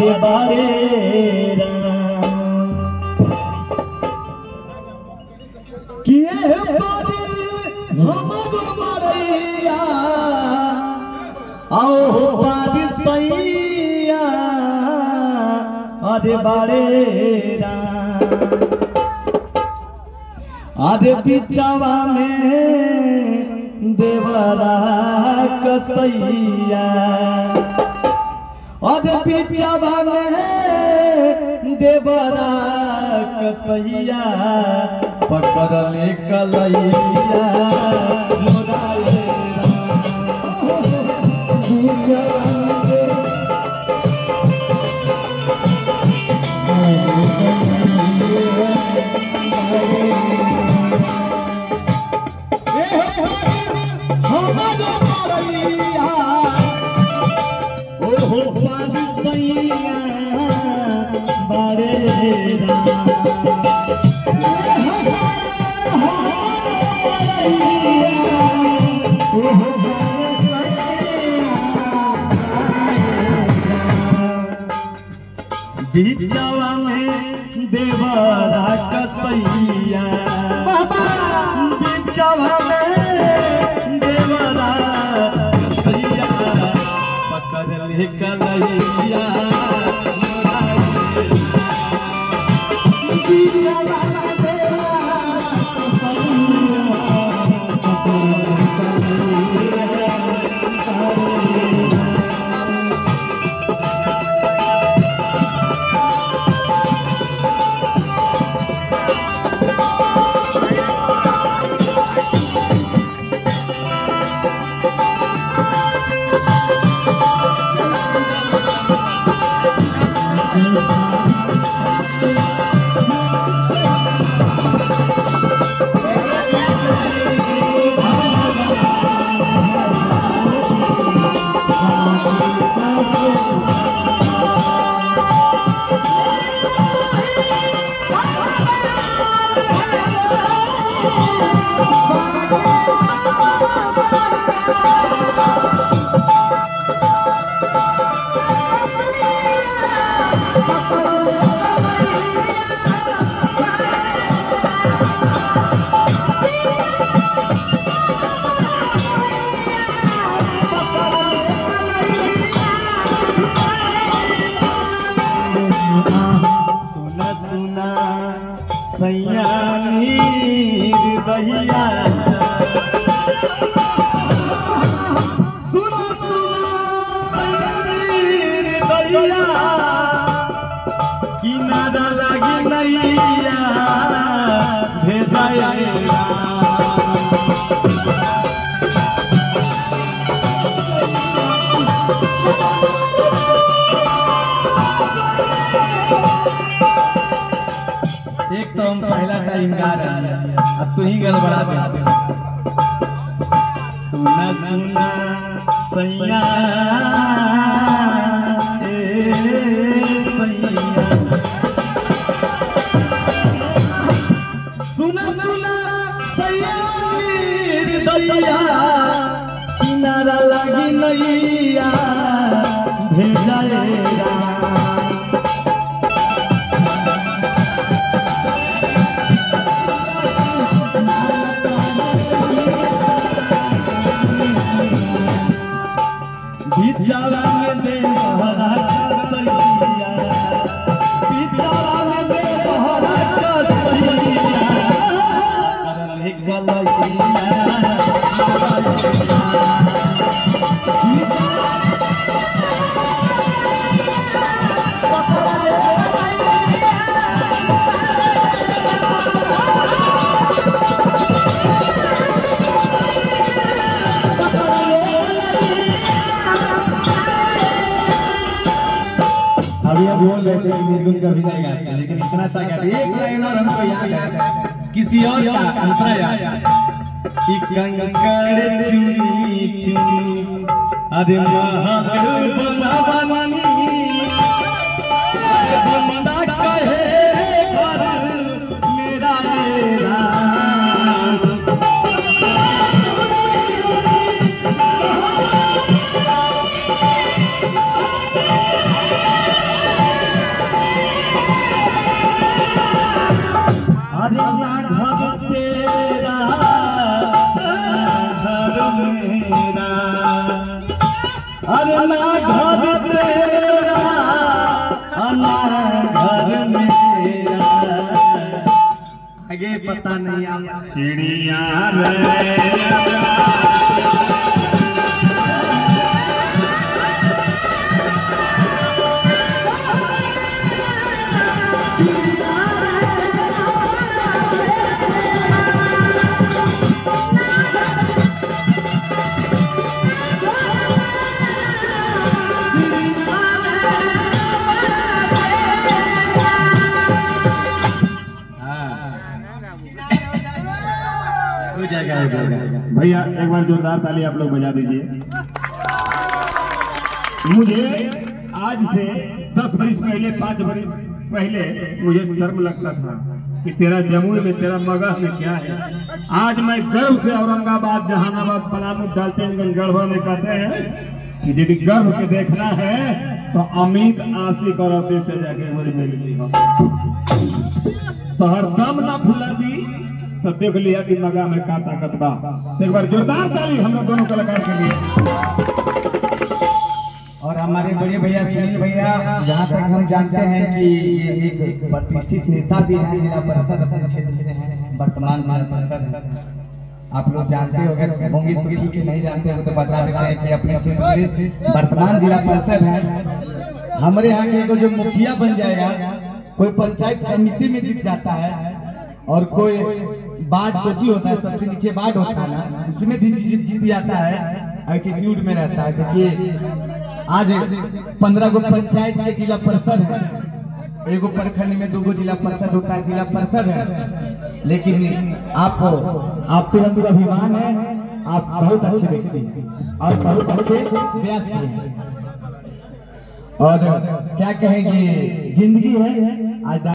अरे बारे किए बारे हमरो मरैया आओ बारिश सैया अरे बारे अरे बिचवा में देवरा कसैया अरे बिचवा में देवरा कसैया पकड़ ले कलैया बिचवा में देवरा कसैया बिचवा में देवरा कसैया पकड़ ले कलैया किनारा लगी नैया भेजाया एक तो हम पहला टाइम गा रहे हैं अब तू ही गड़बड़ा दे सुना सुना सैया सुना सुना सैया किनारा लगी नैया भेजाएगा बिचवा में देवरा कसैया बिचवा में देवरा कसैया अरे गलैया अभी हम बोल रहे थे निर्गुण कभी नहीं गाते लेकिन इतना सा गाते एक लाइन और हमको याद है किसी और का अंतरा याद कि कंकड़ चुनी चुनी अरे महल बनावनी अरे बंदा कहे घर मेरा चिड़िया रे भैया एक बार जोरदार ताली आप लोग बजा दीजिए। मुझे आज से 10 वर्ष पहले 5 वर्ष पहले मुझे शर्म लगता था कि तेरा जमुई में तेरा मगह में क्या है। आज मैं गर्व से औरंगाबाद, जहानाबाद, पलामू, डाल्टनगंज, गढ़वा में कहते हैं कि यदि गर्व के देखना है तो अमित, आशिक और आशीष से जाके मिली तो हर दम ना फुला दी तो देख लिया कि मगा में का ताकत बा। एक बार जोरदार ताली हम लोग दोनों कलाकार के लिए। और हमारे बड़े भैया सुनील भैया, जहाँ तक हम जानते हैं कि ये एक प्रतिष्ठित नेता भी हैं, जिला परिषद अपने क्षेत्र से हैं, वर्तमान जिला परिषद। आप लोग जानते होंगे तो ठीक है, नहीं जानते हो तो बता देते हैं कि अपने क्षेत्र से वर्तमान जिला परिषद है। हमारे यहाँ के जो मुखिया बन जाएगा, कोई पंचायत समिति में जीत जाता है और कोई वार्ड कोची होता है, सबसे नीचे वार्ड होता है ना, उसमें जीत जाता है, एटीट्यूड में रहता है। देखिए आज 15 गो पंचायत के जिला परिषद है, एगो प्रखंड में 2 गो जिला परिषद होता है, जिला परिषद है। लेकिन आप पे अंदर अभिमान है, आप बहुत अच्छे व्यक्ति हैं और बहुत अच्छे प्रयास किए हैं। और क्या कहेंगे, जिंदगी है आज